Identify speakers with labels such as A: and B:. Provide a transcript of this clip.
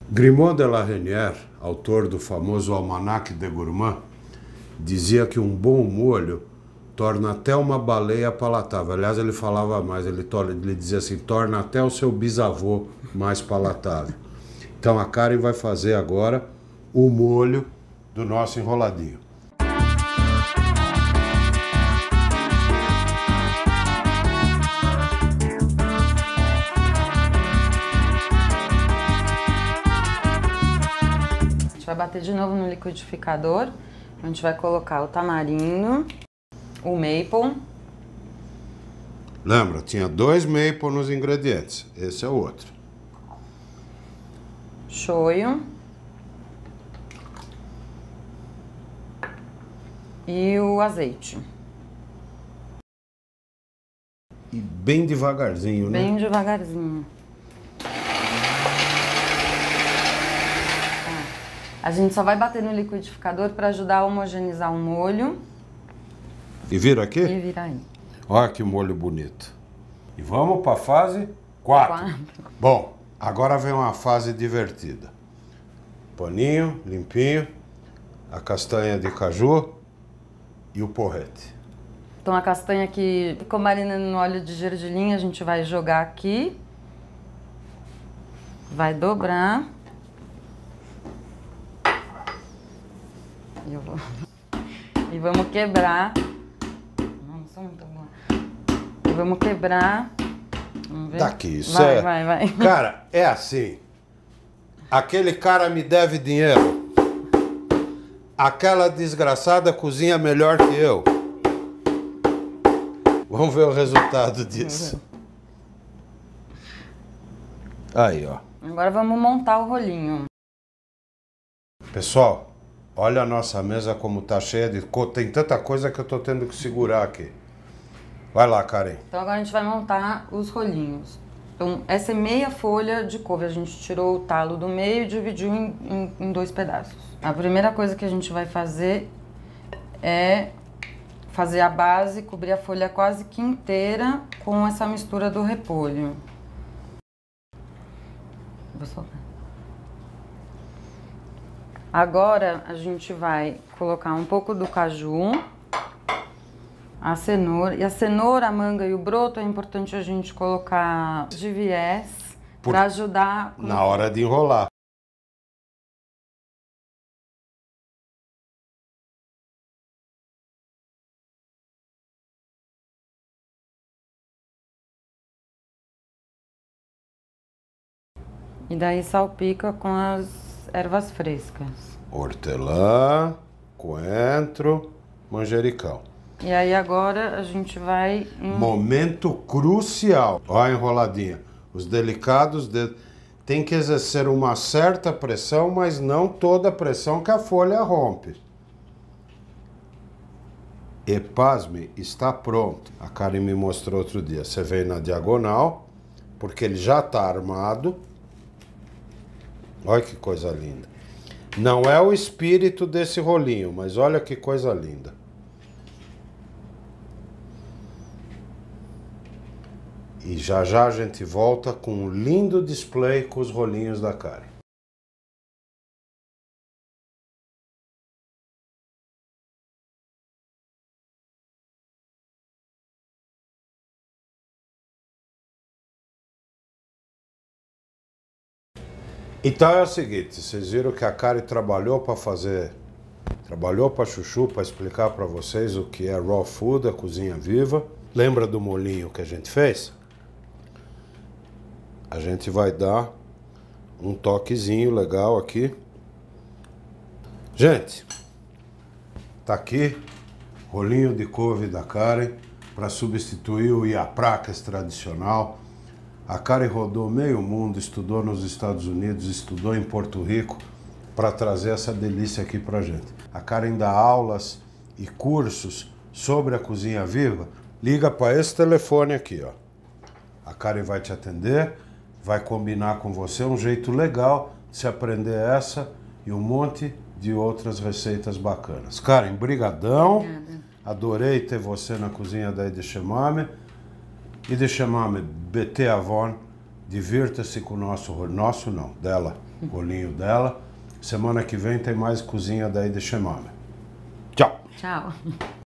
A: Grimod de la Reynière, autor do famoso Almanach de Gourmand, dizia que um bom molho torna até uma baleia palatável. Aliás, ele falava mais, ele dizia assim, torna até o seu bisavô mais palatável. Então a Karen vai fazer agora o molho do nosso enroladinho.
B: Vai bater de novo no liquidificador. A gente vai colocar o tamarindo, o maple.
A: Lembra, tinha 2 maple nos ingredientes. Esse é o outro.
B: Shoyu. E o azeite.
A: E bem devagarzinho, né?
B: Bem devagarzinho. A gente só vai bater no liquidificador para ajudar a homogeneizar o molho.
A: E vira aqui?
B: E vira aí.
A: Olha que molho bonito. E vamos para a fase 4. Bom, agora vem uma fase divertida. Paninho, limpinho, a castanha de caju e o porrete.
B: Então a castanha que ficou marinando no óleo de gergelim, a gente vai jogar aqui. Vai dobrar. E vamos quebrar. Não sou muito boa. E vamos quebrar. Vamos ver.
A: Daqui, isso
B: vai,
A: é...
B: Vai.
A: Cara, é assim. Aquele cara me deve dinheiro. Aquela desgraçada cozinha melhor que eu. Vamos ver o resultado disso. Aí, ó.
B: Agora vamos montar o rolinho.
A: Pessoal, olha a nossa mesa como tá cheia de... Tem tanta coisa que eu tô tendo que segurar aqui. Vai lá, Karen.
B: Então agora a gente vai montar os rolinhos. Então essa é meia folha de couve. A gente tirou o talo do meio e dividiu em 2 pedaços. A primeira coisa que a gente vai fazer é fazer a base, cobrir a folha quase que inteira com essa mistura do repolho. Vou soltar. Agora a gente vai colocar um pouco do caju, a cenoura. E a cenoura, a manga e o broto é importante a gente colocar de viés para ajudar...
A: Na hora de enrolar.
B: E daí salpica com as ervas frescas.
A: Hortelã, coentro, manjericão.
B: E aí agora a gente vai...
A: Momento crucial. Olha a enroladinha. Os delicados tem que exercer uma certa pressão, mas não toda a pressão que a folha rompe. E pasme, está pronto. A Karen me mostrou outro dia. Você vem na diagonal, porque ele já está armado. Olha que coisa linda. Não é o espírito desse rolinho, mas olha que coisa linda. E já já a gente volta com um lindo display com os rolinhos da Karen. Então é o seguinte, vocês viram que a Karen trabalhou para fazer, trabalhou para chuchu, para explicar para vocês o que é raw food, a cozinha viva. Lembra do molinho que a gente fez? A gente vai dar um toquezinho legal aqui. Gente, tá aqui rolinho de couve da Karen para substituir o iapráqueas tradicional. A Karen rodou meio mundo, estudou nos Estados Unidos, estudou em Porto Rico para trazer essa delícia aqui pra gente. A Karen dá aulas e cursos sobre a cozinha viva. Liga para esse telefone aqui, ó. A Karen vai te atender, vai combinar com você um jeito legal de se aprender essa e um monte de outras receitas bacanas. Karen, brigadão.
B: Obrigada.
A: Adorei ter você na cozinha da Edeshemame. E Edeshemame, bete avon, divirta-se com o nosso não, dela. rolinho dela. Semana que vem tem mais cozinha daí de Chemame. Tchau!
B: Tchau!